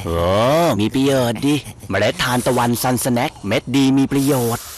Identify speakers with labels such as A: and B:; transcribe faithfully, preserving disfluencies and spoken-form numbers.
A: เออมีประโยชน์ดิเมล็ดทานตะวันซันสแน็คเม็ดดีมีประโยชน์